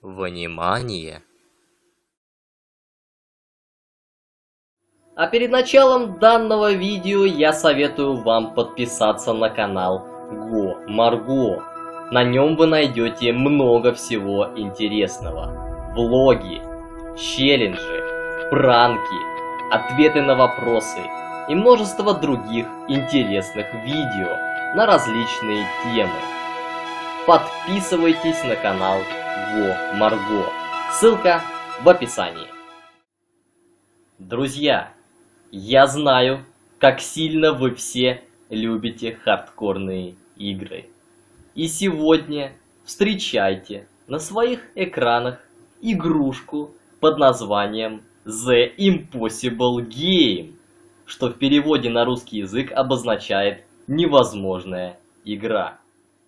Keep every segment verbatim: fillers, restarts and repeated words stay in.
Внимание! А перед началом данного видео я советую вам подписаться на канал Го Марго. На нем вы найдете много всего интересного. Влоги, челленджи, пранки, ответы на вопросы и множество других интересных видео на различные темы. Подписывайтесь на канал Го Марго. Ссылка в описании. Друзья, я знаю, как сильно вы все любите хардкорные игры. И сегодня встречайте на своих экранах игрушку под названием The Impossible Game, что в переводе на русский язык обозначает «невозможная игра».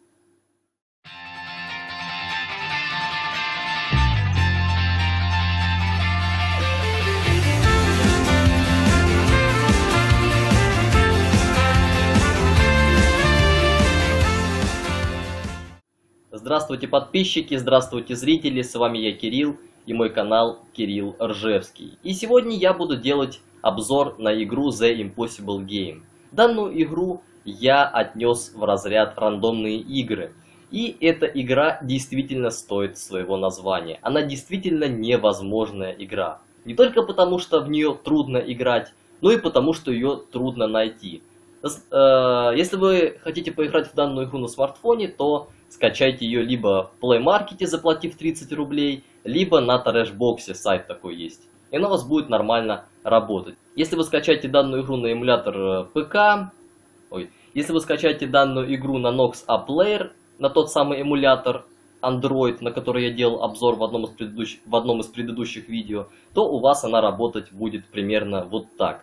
Здравствуйте, подписчики, здравствуйте, зрители, с вами я, Кирилл, и мой канал Кирилл Ржевский. И сегодня я буду делать обзор на игру The Impossible Game. Данную игру я отнес в разряд рандомные игры. И эта игра действительно стоит своего названия. Она действительно невозможная игра. Не только потому, что в нее трудно играть, но и потому, что ее трудно найти. Если вы хотите поиграть в данную игру на смартфоне, то скачайте ее либо в Play Market, заплатив тридцать рублей, либо на Trashbox, сайт такой есть. И она у вас будет нормально работать. Если вы скачаете данную игру на эмулятор ПК, ой, если вы скачаете данную игру на Nox A Player, на тот самый эмулятор Android, на который я делал обзор в одном из предыдущих, в одном из предыдущих видео, то у вас она работать будет примерно вот так.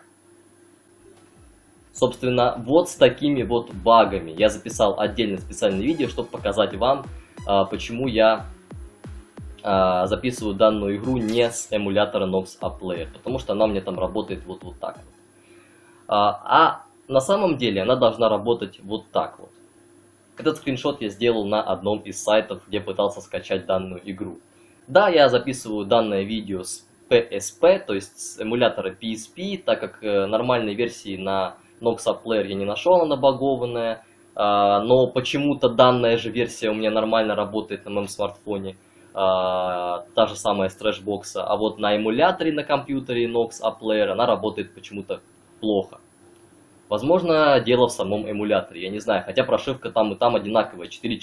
Собственно, вот с такими вот багами. Я записал отдельно специальное видео, чтобы показать вам, почему я записываю данную игру не с эмулятора Nox A Player. Потому что она у меня там работает вот, вот так вот. А на самом деле она должна работать вот так вот. Этот скриншот я сделал на одном из сайтов, где пытался скачать данную игру. Да, я записываю данное видео с пи эс пи, то есть с эмулятора пи эс пи, так как нормальной версии на Nox A Player я не нашел, она багованная, но почему-то данная же версия у меня нормально работает на моем смартфоне, та же самая с Trashbox, а вот на эмуляторе на компьютере Nox A Player она работает почему-то плохо. Возможно, дело в самом эмуляторе, я не знаю, хотя прошивка там и там одинаковая, четыре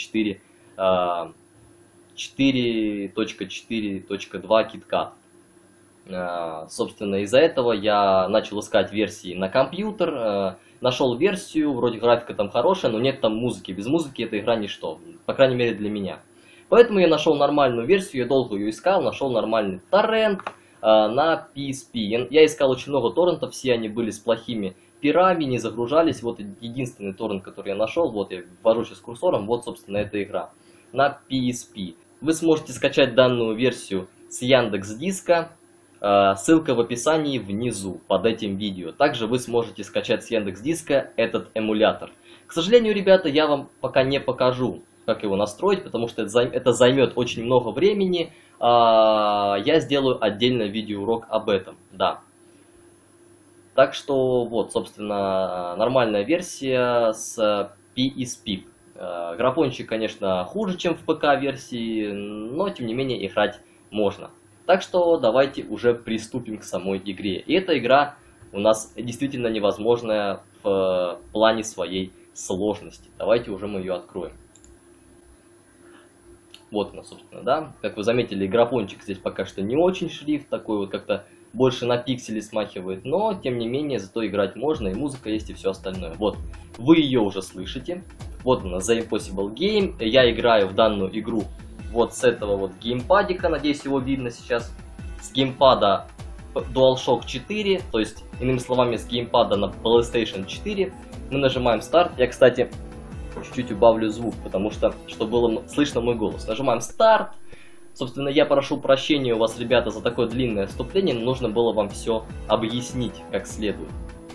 точка четыре точка два KitKat. Собственно, из-за этого я начал искать версии на компьютер, нашел версию, вроде графика там хорошая, но нет там музыки. Без музыки эта игра ничто, по крайней мере для меня. Поэтому я нашел нормальную версию, я долго ее искал, нашел нормальный торрент на пи эс пи. Я искал очень много торрентов, все они были с плохими пирами, не загружались. Вот единственный торрент, который я нашел, вот я ввожу сейчас курсором, вот собственно эта игра на пи эс пи. Вы сможете скачать данную версию с Яндекс.Диска. Ссылка в описании внизу под этим видео. Также вы сможете скачать с Яндекс.Диска этот эмулятор. К сожалению, ребята, я вам пока не покажу, как его настроить, потому что это займет очень много времени. Я сделаю отдельно видеоурок об этом, да. Так что вот, собственно, нормальная версия с пи эс пи. Графончик, конечно, хуже, чем в ПК-версии, но тем не менее играть можно. Так что давайте уже приступим к самой игре. И эта игра у нас действительно невозможная в плане своей сложности. Давайте уже мы ее откроем. Вот она, собственно, да. Как вы заметили, графончик здесь пока что не очень, шрифт такой вот как-то больше на пиксели смахивает. Но, тем не менее, зато играть можно, и музыка есть, и все остальное. Вот, вы ее уже слышите. Вот она, The Impossible Game. Я играю в данную игру вот с этого вот геймпадика, надеюсь, его видно сейчас, с геймпада DualShock четыре, то есть, иными словами, с геймпада на PlayStation четыре. Мы нажимаем старт. Я, кстати, чуть-чуть убавлю звук, потому что, чтобы было слышно мой голос. Нажимаем старт. Собственно, я прошу прощения у вас, ребята, за такое длинное вступление, но нужно было вам все объяснить как следует.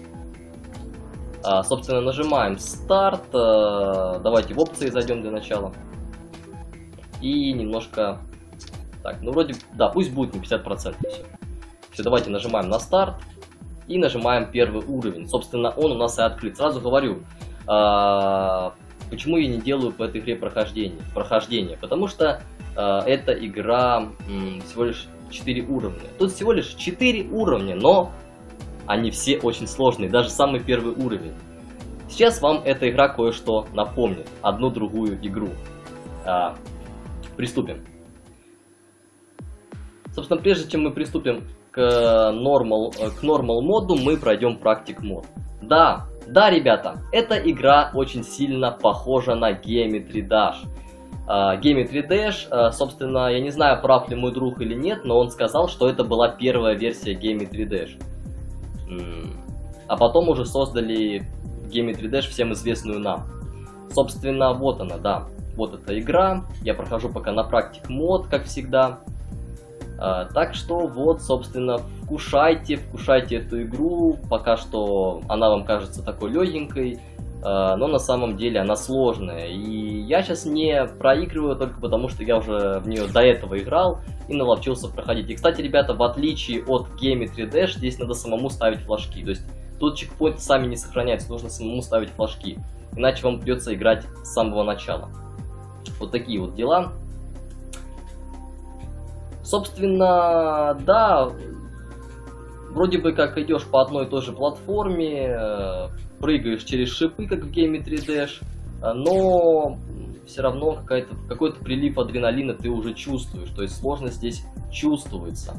А, собственно, нажимаем старт. Давайте в опции зайдем для начала. И немножко Так, ну вроде, да, пусть будет не пятьдесят процентов все. Все, давайте нажимаем на старт и нажимаем первый уровень. Собственно, он у нас и открыт. Сразу говорю, а, почему я не делаю по этой игре прохождение. прохождение потому что а, эта игра м, всего лишь четыре уровня. Тут всего лишь четыре уровня, но они все очень сложные, даже самый первый уровень. Сейчас вам эта игра кое-что напомнит, одну другую игру. А, приступим. Собственно, прежде чем мы приступим к Normal, к Normal моду, мы пройдем Practice мод. Да, да, ребята, эта игра очень сильно похожа на Geometry Dash. Uh, Geometry Dash, uh, собственно, я не знаю, прав ли мой друг или нет, но он сказал, что это была первая версия Geometry Dash. Mm. А потом уже создали Geometry Dash, всем известную нам. Собственно, вот она, да. Вот эта игра. Я прохожу пока на Practice мод, как всегда. Uh, так что вот, собственно, вкушайте, вкушайте эту игру. Пока что она вам кажется такой легенькой. Uh, но на самом деле она сложная, и я сейчас не проигрываю только потому, что я уже в нее до этого играл и наловчился проходить. И, кстати, ребята, в отличие от Geometry Dash, здесь надо самому ставить флажки, то есть тут чекпоинты сами не сохраняются, нужно самому ставить флажки, иначе вам придется играть с самого начала. Вот такие вот дела. Собственно, да, вроде бы как идешь по одной и той же платформе, прыгаешь через шипы, как в Geometry Dash, но все равно какой-то какой-то прилив адреналина ты уже чувствуешь, то есть сложность здесь чувствуется.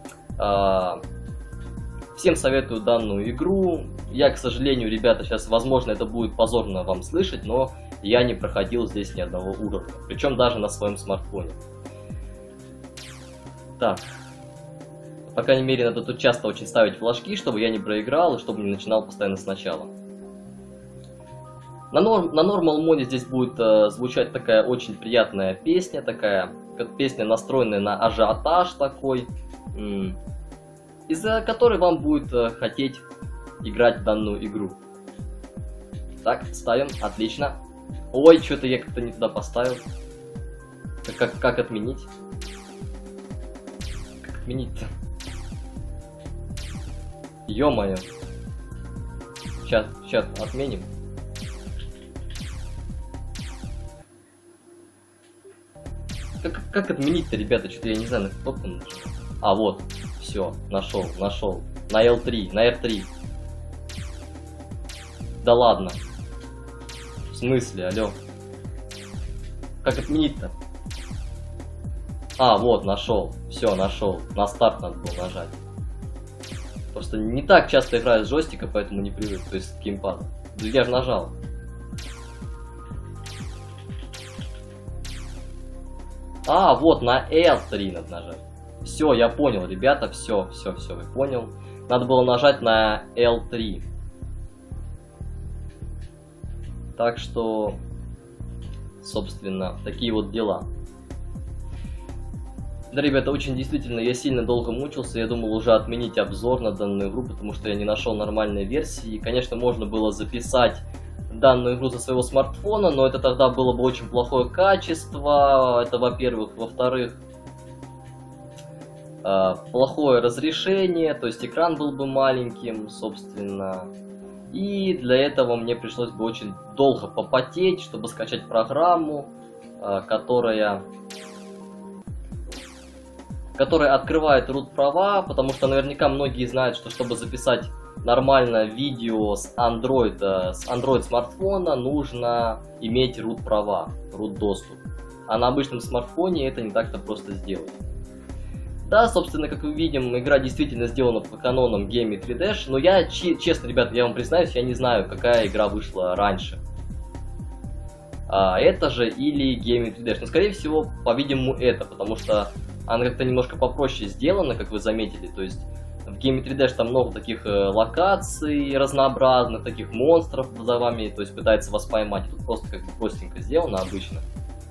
Всем советую данную игру. Я, к сожалению, ребята, сейчас, возможно, это будет позорно вам слышать, но я не проходил здесь ни одного уровня, причем даже на своем смартфоне. Так. По крайней мере, надо тут часто очень ставить флажки, чтобы я не проиграл и чтобы не начинал постоянно сначала. На, норм, на Normal моде здесь будет э, звучать такая очень приятная песня, такая как песня, настроенная на ажиотаж такой, из-за которой вам будет э, хотеть играть в данную игру. Так, ставим, отлично. Ой, что-то я как-то не туда поставил. Как, как, как отменить? Как отменить-то? Ё-моё. Сейчас, сейчас отменим. Как, как отменить-то, ребята? Что-то я не знаю, на кнопку нажал. А, вот. Все, нашел, нашел. На эл три, на эр три. Да ладно. В смысле, алло? Как отменить-то? А, вот, нашел. Все, нашел. На старт надо было нажать. Просто не так часто играю с джойстика, поэтому не привык, то есть с геймпада. Я же нажал. А, вот, на эл три надо нажать. Все, я понял, ребята, все, все, все, я понял. Надо было нажать на эл три. Так что, собственно, такие вот дела. Да, ребята, очень действительно, я сильно долго мучился, я думал уже отменить обзор на данную игру, потому что я не нашел нормальной версии. И, конечно, можно было записать данную игру со своего смартфона, но это тогда было бы очень плохое качество, это во-первых. Во-вторых, плохое разрешение, то есть экран был бы маленьким, собственно. И для этого мне пришлось бы очень долго попотеть, чтобы скачать программу, которая... которая открывает root права, потому что наверняка многие знают, что чтобы записать нормально видео с Android, с Android смартфона, нужно иметь root права, root доступ. А на обычном смартфоне это не так-то просто сделать. Да, собственно, как мы видим, игра действительно сделана по канонам Geometry Dash, но я, честно, ребят, я вам признаюсь, я не знаю, какая игра вышла раньше. А, это же или Geometry Dash, но скорее всего, по-видимому, это, потому что она как-то немножко попроще сделана, как вы заметили, то есть в Geometry Dash там много таких э, локаций разнообразных, таких монстров за вами, то есть пытается вас поймать, тут просто как бы простенько сделано обычно.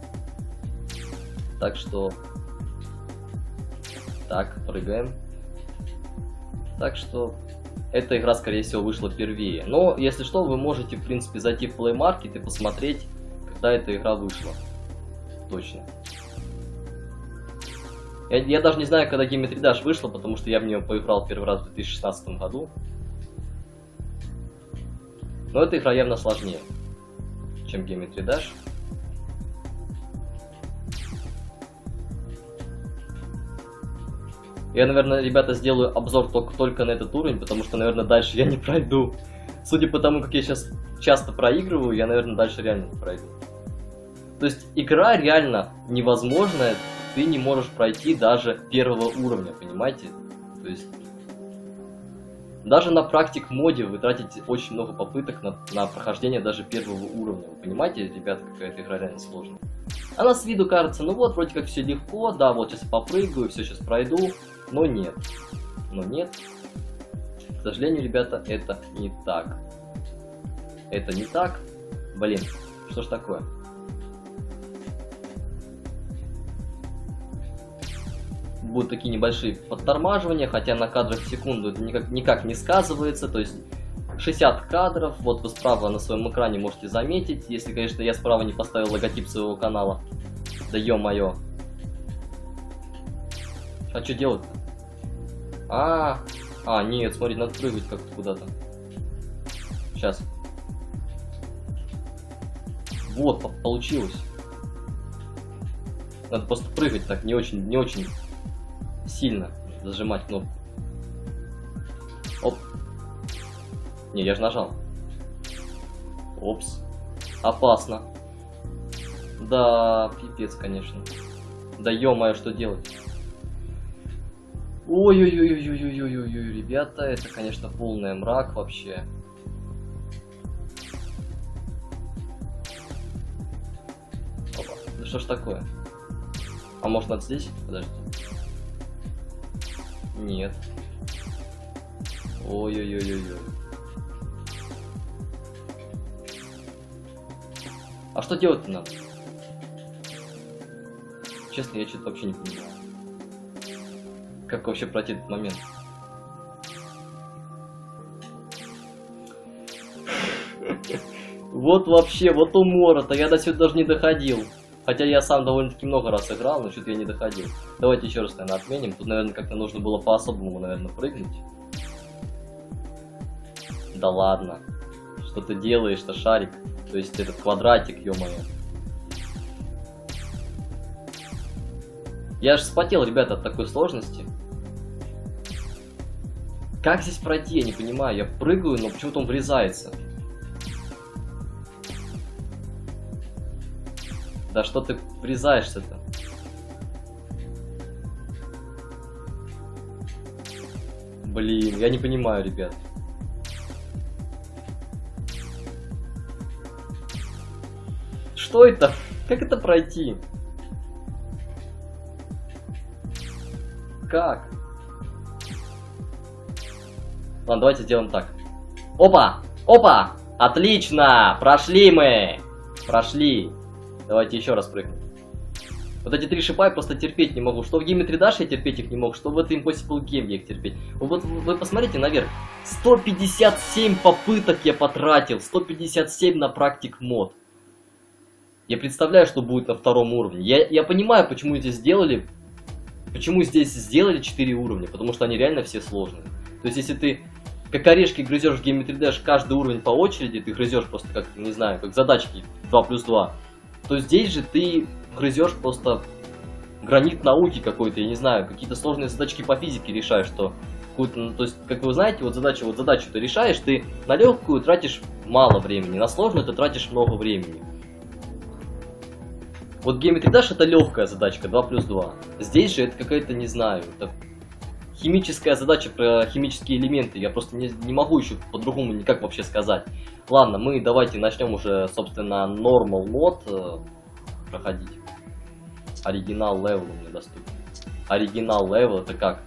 Так что... Так, прыгаем. Так что эта игра, скорее всего, вышла первее. Но, если что, вы можете, в принципе, зайти в Play Market и посмотреть, когда эта игра вышла. Точно. Я, я даже не знаю, когда Geometry Dash вышла, потому что я в нее поиграл первый раз в две тысячи шестнадцатом году. Но эта игра явно сложнее, чем Geometry Dash. Я, наверное, ребята, сделаю обзор только, только на этот уровень, потому что, наверное, дальше я не пройду. Судя по тому, как я сейчас часто проигрываю, я, наверное, дальше реально не пройду. То есть игра реально невозможная, ты не можешь пройти даже первого уровня, понимаете? То есть даже на практик моде вы тратите очень много попыток на, на прохождение даже первого уровня. Вы понимаете, ребята, какая-то игра реально сложная. Она с виду кажется, ну вот, вроде как все легко, да, вот сейчас попрыгаю, все сейчас пройду, но нет. Но нет. К сожалению, ребята, это не так. Это не так. Блин, что ж такое? Будут такие небольшие подтормаживания, хотя на кадрах в секунду это никак, никак не сказывается. То есть шестьдесят кадров, вот вы справа на своем экране можете заметить. Если, конечно, я справа не поставил логотип своего канала. Да ё-моё. А что делать? А, а, нет, смотри, надо прыгать как-то куда-то. Сейчас. Вот, получилось. Надо просто прыгать так, не очень, не очень сильно зажимать кнопку. Оп. Не, я же нажал. Опс. Опасно. Да, пипец, конечно. Да ё-моё, что делать? Ой-ой-ой-ой-ой-ой-ой-ой, ребята, это, конечно, полный мрак вообще. Опа. Да что ж такое? А может надо здесь? Подожди. Нет. Ой-ой-ой-ой-ой. А что делать-то надо? Честно, я что-то вообще не понимаю. Как вообще пройти этот момент? Вот вообще, вот умора-то, я до сюда даже не доходил. Хотя я сам довольно-таки много раз играл, но что-то я не доходил. Давайте еще раз, наверное, отменим. Тут, наверное, как-то нужно было по-особому, наверное, прыгнуть. Да ладно. Что ты делаешь-то, шарик? То есть этот квадратик, ё-моё. Я аж вспотел, ребята, от такой сложности. Как здесь пройти, я не понимаю. Я прыгаю, но почему-то он врезается. Да что ты врезаешься-то? Блин, я не понимаю, ребят. Что это? Как это пройти? Как? Ладно, давайте сделаем так. Опа! Опа! Отлично! Прошли мы! Прошли. Давайте еще раз прыгнем. Вот эти три шипа я просто терпеть не могу. Что в Geometry Dash я терпеть их не мог, что в этой Impossible Game я их терпеть. Вот вы посмотрите наверх. сто пятьдесят семь попыток я потратил. сто пятьдесят семь на практик мод. Я представляю, что будет на втором уровне. Я, я понимаю, почему здесь сделали. Почему здесь сделали четыре уровня. Потому что они реально все сложные. То есть, если ты как орешки грызешь в Geometry Dash каждый уровень по очереди, ты грызешь просто как, не знаю, как задачки два плюс два. То здесь же ты грызешь просто гранит науки какой-то, я не знаю, какие-то сложные задачки по физике решаешь, что какую-то, ну, то есть, как вы знаете, вот задачу, вот задачу ты решаешь, ты на легкую тратишь мало времени, на сложную ты тратишь много времени. Вот Geometry Dash это легкая задачка, два плюс два. Здесь же это какая-то, не знаю, это химическая задача про химические элементы, я просто не, не могу еще по-другому никак вообще сказать. Ладно, мы давайте начнем уже, собственно, Normal мод э, проходить. Оригинал левел у меня доступен. Оригинал левел это как?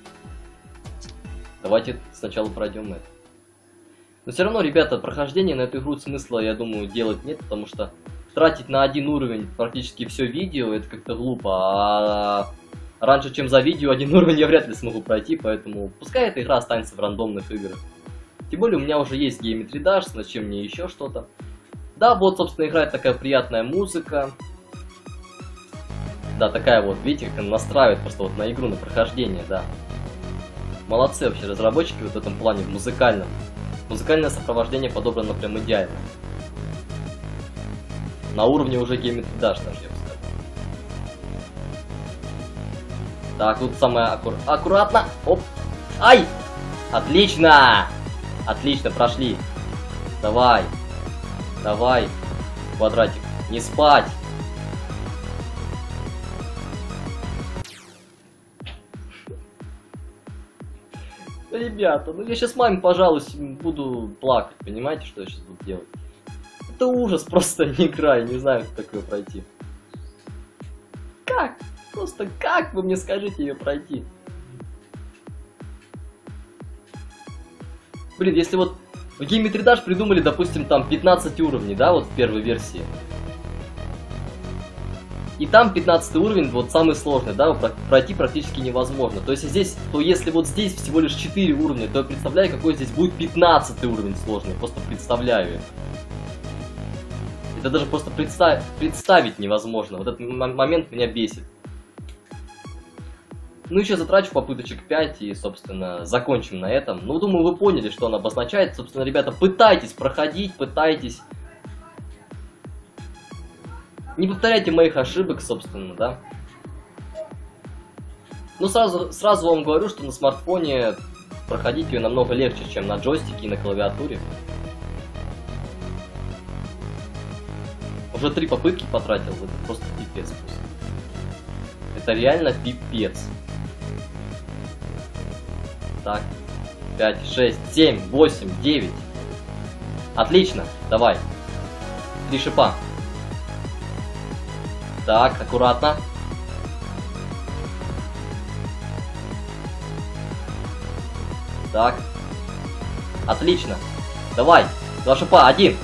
Давайте сначала пройдем это. Но все равно, ребята, прохождение на эту игру смысла, я думаю, делать нет, потому что тратить на один уровень практически все видео, это как-то глупо, а раньше, чем за видео, один уровень я вряд ли смогу пройти, поэтому пускай эта игра останется в рандомных играх. Тем более у меня уже есть Geometry Dash, зачем мне еще что-то. Да, вот, собственно, играет такая приятная музыка. Да, такая вот, видите, как она настраивает просто вот на игру, на прохождение, да. Молодцы вообще разработчики вот в этом плане, в музыкальном. Музыкальное сопровождение подобрано прям идеально. На уровне уже Geometry Dash даже, я бы сказал. Так, тут самое аккур... аккуратно. Оп. Ай! Отлично! Отлично, прошли. Давай. Давай. Квадратик. Не спать. Ребята, ну я сейчас маме, пожалуйста, буду плакать. Понимаете, что я сейчас буду делать? Это ужас, просто не игра, я не знаю, как такое пройти. Как? Просто как вы мне скажите ее пройти? Блин, если вот в Geometry Dash придумали, допустим, там пятнадцать уровней, да, вот в первой версии. И там пятнадцатый уровень, вот самый сложный, да, пройти практически невозможно. То есть здесь, то если вот здесь всего лишь четыре уровня, то я представляю, какой здесь будет пятнадцатый уровень сложный. Просто представляю. Это даже просто представ... представить невозможно. Вот этот момент меня бесит. Ну, еще затрачу попыточек пять и, собственно, закончим на этом. Ну, думаю, вы поняли, что он обозначает. Собственно, ребята, пытайтесь проходить, пытайтесь. Не повторяйте моих ошибок, собственно, да. Ну, сразу, сразу вам говорю, что на смартфоне проходить ее намного легче, чем на джойстике и на клавиатуре. Уже три попытки потратил, это просто пипец. Это реально пипец. Так, пять, шесть, семь, восемь, девять. Отлично, давай. Три шипа. Так, аккуратно. Так. Отлично. Давай. Два шипа. Один.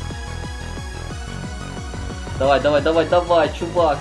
Давай, давай, давай, давай, чувак.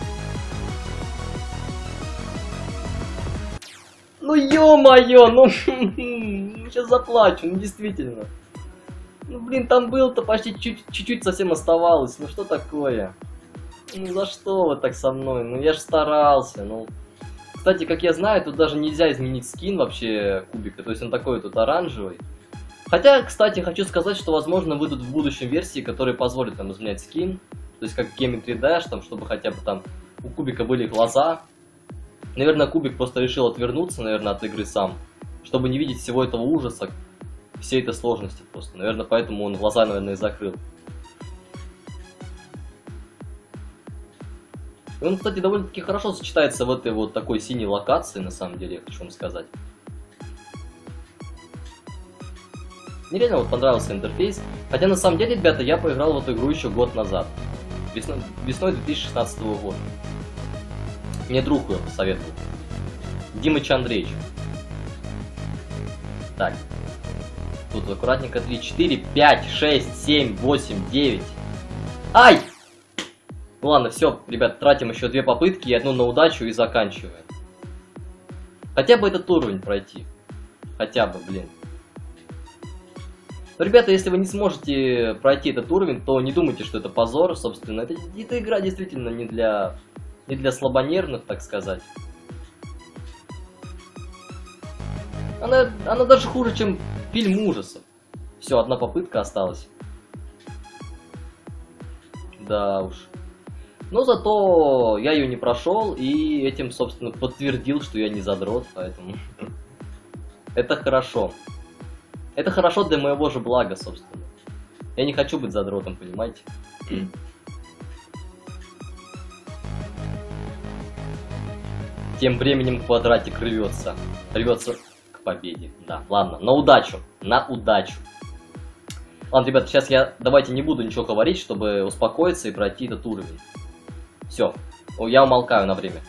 Ну ё-моё, ну сейчас заплачу, ну действительно. Ну блин, там было-то почти чуть-чуть совсем оставалось. Ну что такое? Ну за что вы так со мной? Ну я же старался, ну. Кстати, как я знаю, тут даже нельзя изменить скин вообще кубика. То есть он такой тут оранжевый. Хотя, кстати, хочу сказать, что возможно выйдут в будущем версии, которые позволят нам изменять скин. То есть как в Geometry Dash, там, чтобы хотя бы там у кубика были глаза. Наверное, кубик просто решил отвернуться, наверное, от игры сам. Чтобы не видеть всего этого ужаса, всей этой сложности просто. Наверное, поэтому он глаза, наверное, и закрыл. И он, кстати, довольно-таки хорошо сочетается в этой вот такой синей локации, на самом деле, я хочу вам сказать. Мне реально вот понравился интерфейс. Хотя, на самом деле, ребята, я поиграл в эту игру еще год назад. Весной, весной две тысячи шестнадцатого года. Мне друг ее посоветовал. Димыч Андреевич. Так. Тут аккуратненько три, четыре, пять, шесть, семь, восемь, девять. Ай! Ну ладно, все, ребят, тратим еще две попытки, и одну на удачу и заканчиваем. Хотя бы этот уровень пройти. Хотя бы, блин. Но, ребята, если вы не сможете пройти этот уровень, то не думайте, что это позор, собственно. Это, эта игра действительно не для, не для слабонервных, так сказать. Она, она даже хуже, чем фильм ужасов. Все, одна попытка осталась. Да уж. Но зато я ее не прошел, и этим, собственно, подтвердил, что я не задрот, поэтому... Это хорошо. Это хорошо для моего же блага, собственно. Я не хочу быть задротом, понимаете? Тем временем квадратик рвется. Рвется к победе. Да, ладно, на удачу. На удачу. Ладно, ребята, сейчас я давайте не буду ничего говорить, чтобы успокоиться и пройти этот уровень. Все, я умолкаю на время.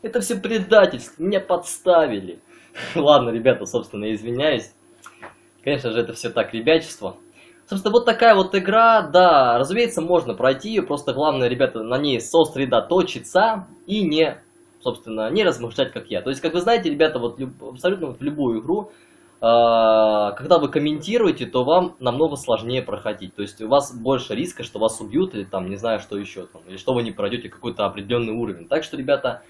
Это все предательство, меня подставили. Ладно, ребята, собственно, извиняюсь. Конечно же, это все так, ребячество. Собственно, вот такая вот игра, да, разумеется, можно пройти ее, просто главное, ребята, на ней сосредоточиться и не, собственно, не размышлять, как я. То есть, как вы знаете, ребята, вот люб, абсолютно вот в любую игру, э, когда вы комментируете, то вам намного сложнее проходить. То есть, у вас больше риска, что вас убьют, или там, не знаю, что еще, там, или что вы не пройдете какой-то определенный уровень. Так что, ребята,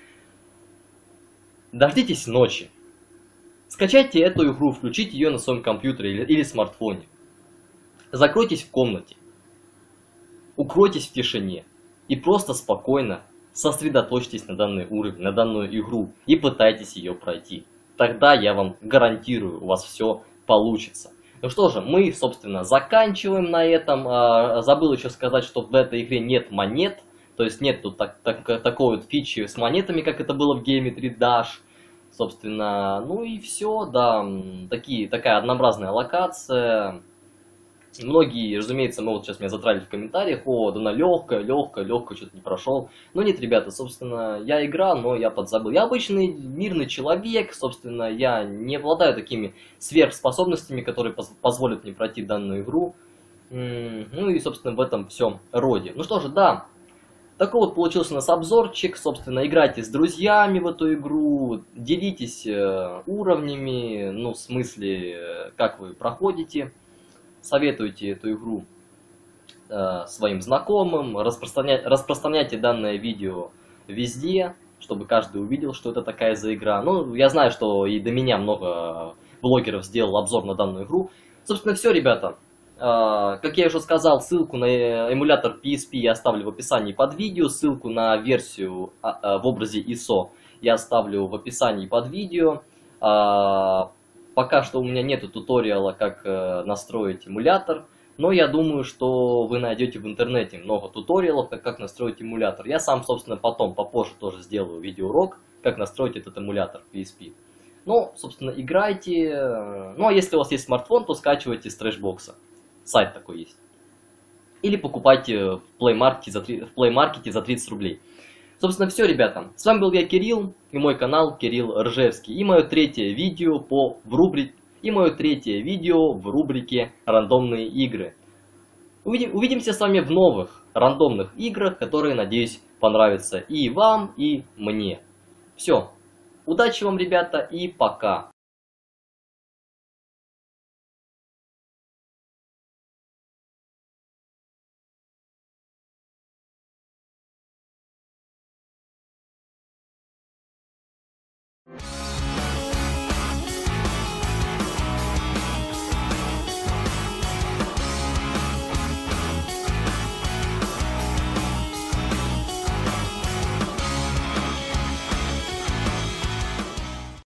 дождитесь ночи. Скачайте эту игру, включите ее на своем компьютере или, или смартфоне. Закройтесь в комнате, укройтесь в тишине и просто спокойно сосредоточьтесь на данный уровень, на данную игру и пытайтесь ее пройти. Тогда я вам гарантирую, у вас все получится. Ну что же, мы, собственно, заканчиваем на этом. Забыл еще сказать, что в этой игре нет монет, то есть нет тут так, так, такой вот фичи с монетами, как это было в Geometry Dash. Собственно, ну и все, да, такие, такая однообразная локация. Многие, разумеется, могут сейчас меня затралить в комментариях: о, да она легкая, легкая, легкая, что-то не прошел. Но нет, ребята, собственно, я играл, но я подзабыл. Я обычный мирный человек, собственно, я не обладаю такими сверхспособностями, которые поз позволят мне пройти данную игру. Ну и, собственно, в этом всем роде. Ну что же, да, такой вот получился у нас обзорчик. Собственно, играйте с друзьями в эту игру, делитесь уровнями, ну, в смысле, как вы проходите. Советуйте эту игру э, своим знакомым, распространя... распространяйте данное видео везде, чтобы каждый увидел, что это такая за игра. Ну, я знаю, что и до меня много блогеров сделал обзор на данную игру. Собственно, все, ребята. Э, как я уже сказал, ссылку на эмулятор пи эс пи я оставлю в описании под видео, ссылку на версию э, в образе ай эс о я оставлю в описании под видео. Э, Пока что у меня нету туториала, как э, настроить эмулятор, но я думаю, что вы найдете в интернете много туториалов, как, как настроить эмулятор. Я сам, собственно, потом, попозже тоже сделаю видеоурок, как настроить этот эмулятор пи эс пи. Ну, собственно, играйте. Ну, а если у вас есть смартфон, то скачивайте с трэшбокса. Сайт такой есть. Или покупайте в Play Market за, в Play Market за тридцать рублей. Собственно, все, ребята. С вами был я, Кирилл, и мой канал Кирилл Ржевский. И мое третье видео по в рубрике и мое третье видео в рубрике «Рандомные игры». Увидим, увидимся с вами в новых рандомных играх, которые, надеюсь, понравятся и вам, и мне. Все. Удачи вам, ребята, и пока. You